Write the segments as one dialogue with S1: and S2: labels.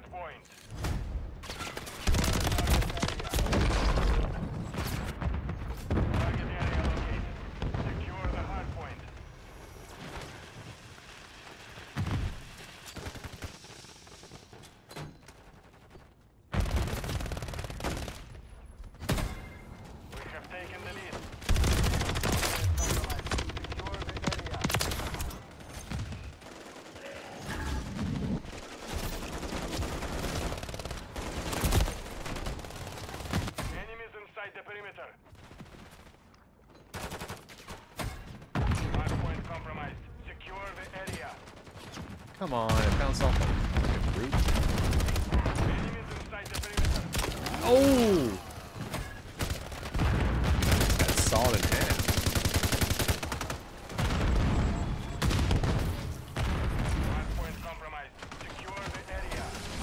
S1: point. Target area located. Secure the hard point. We have taken the lead. Secure the area. Enemies inside the perimeter. Hardpoint compromised. Secure the area.
S2: Come on, I found something. Brute.
S1: Enemies inside the perimeter.
S2: Oh! That's sawed in half.
S1: Hardpoint compromised. Secure the area.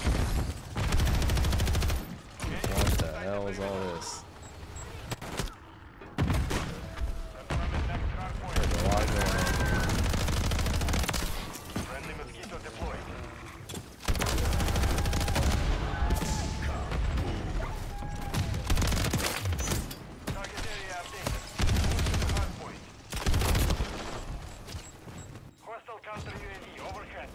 S2: What the hell is all this?
S1: Confirming next hardpoint.
S2: There's a lot going on here.
S1: Friendly mosquito deployed. Target area updated. Move to the hardpoint. Hostile counter UAV overhead.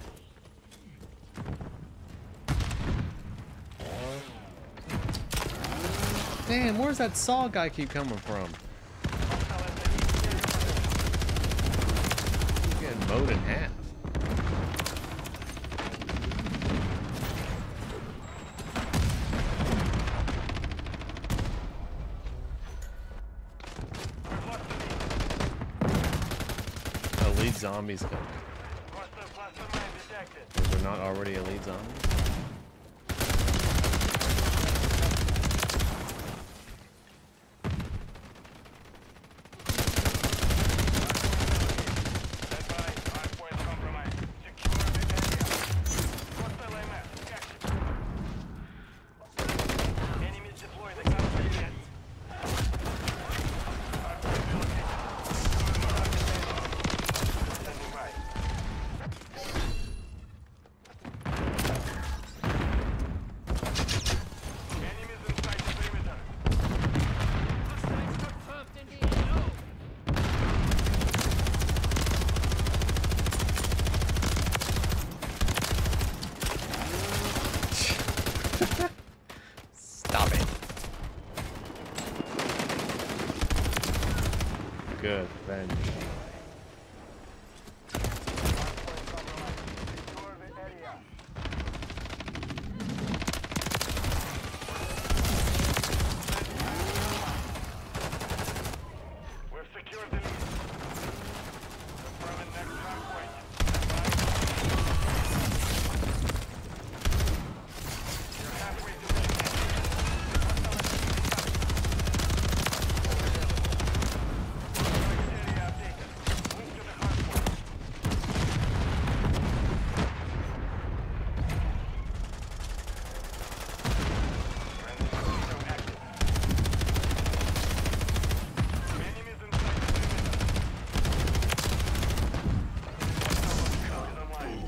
S2: Damn, where's that saw guy keep coming from?
S1: Hostile at the east area position.
S2: He's getting mowed in half.
S1: We've lost the lead.
S2: Elite zombies coming.
S1: Hostile cluster mine detected.
S2: Is there not already elite zombies?
S1: Stand by. Hardpoint compromised. Secure the area. Hostile AMS. Active. Enemies deploy the counter unit. Hardpoint relocated. Secure the target area. Standing by. Enemies inside the perimeter.
S2: Stop it. Good, revenge.
S1: Hardpoint compromised. Secure the area. We've secured the lead. Confirming next hardpoint. You're halfway to the mission. Target area updated. Move to the hardpoint. Friendly mosquito active. Enemies inside the perimeter. Hostile is online.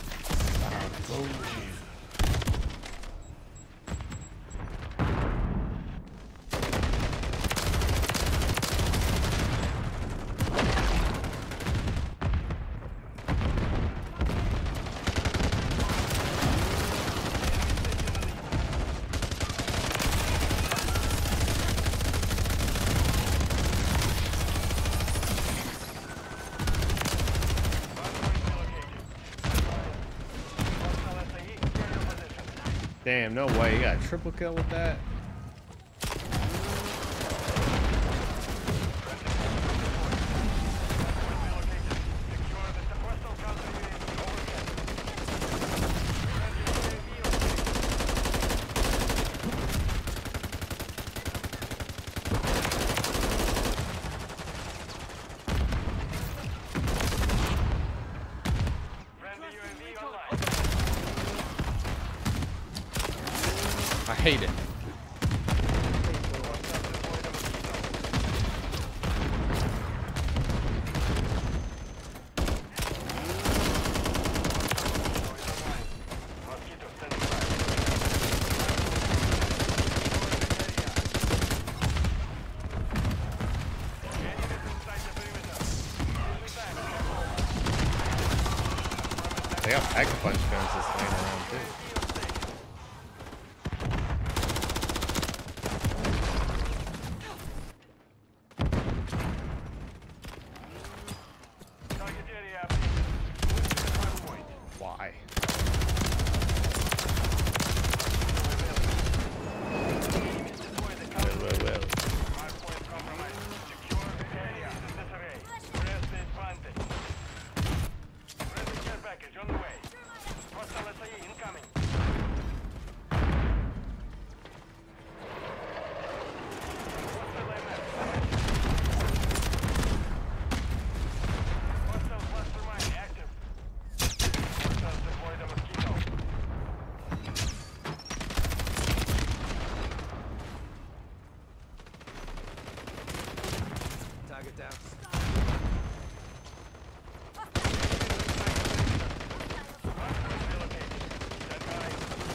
S2: Damn, no way. You got a triple kill with that? I hate it.
S1: Mosquito standing by.
S2: They got pack-a-punch guns just laying around too.
S1: Target area update. Move to the hard point.
S2: Why?
S1: Destroy the cover.
S2: Well.
S1: Hard point compromised. Secure the area. Disarray. Press the advantage. Friendly care package on the way. Hostile SAE incoming. Hostile AMF. Hostile cluster mine active. Hostiles deploy the mosquito.
S3: Target down.
S1: Hardpoint relocated. Stand by.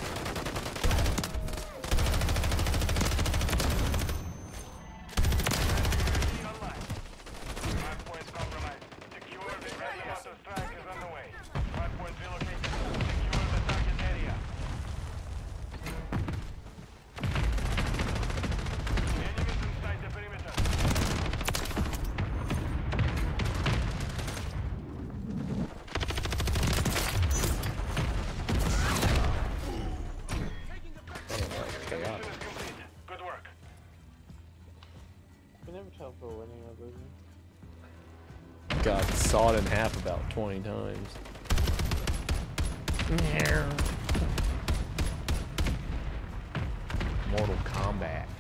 S1: UAV online. Hardpoint compromised. Secure the area. Auto strike is on the way. Hardpoint relocated. Secure the target area. Enemies inside the perimeter.
S2: Chaotic.
S1: Mission is complete. Good work.
S4: You never tell for winning or losing.
S2: Got sawed in half about 20 times. Mortal Kombat.